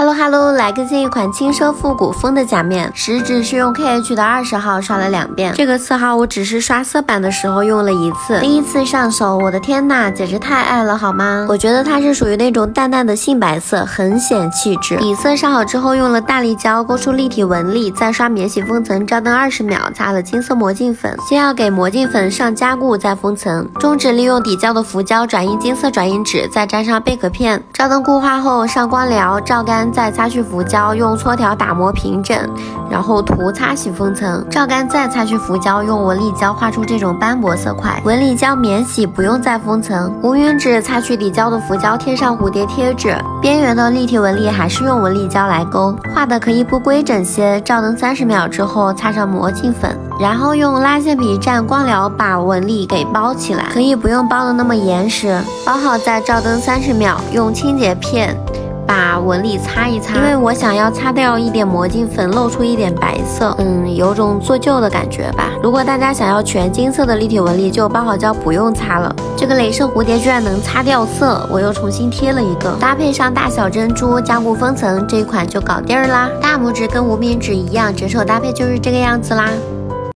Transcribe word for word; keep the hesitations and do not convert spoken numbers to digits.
Hello Hello， 来更新一款轻奢复古风的假面，食指是用 K H 的二十号刷了两遍，这个色号我只是刷色板的时候用了一次，第一次上手，我的天呐，简直太爱了好吗？我觉得它是属于那种淡淡的杏白色，很显气质。底色上好之后，用了大力胶勾出立体纹理，再刷免洗封层，照灯二十秒，擦了金色魔镜粉。先要给魔镜粉上加固，再封层。中指利用底胶的浮胶转印金色转印纸，再粘上贝壳片。照灯固化后上光疗，照干。再擦去浮胶，用搓条打磨平整，然后涂擦洗封层，照干再擦去浮胶，用纹理胶画出这种斑驳色块。纹理胶免洗，不用再封层。无云纸擦去底胶的浮胶，贴上蝴蝶贴纸，边缘的立体纹理还是用纹理胶来勾，画的可以不规整些。照灯三十秒之后，擦上魔镜粉，然后用拉线笔蘸光疗把纹理给包起来，可以不用包的那么严实。包好再照灯三十秒，用清洁片把纹理擦一擦，因为我想要擦掉一点魔镜粉，露出一点白色，嗯，有种做旧的感觉吧。如果大家想要全金色的立体纹理，就包好胶不用擦了。这个镭射蝴蝶居然能擦掉色，我又重新贴了一个，搭配上大小珍珠加固封层，这一款就搞定儿啦。大拇指跟无名指一样，整手搭配就是这个样子啦。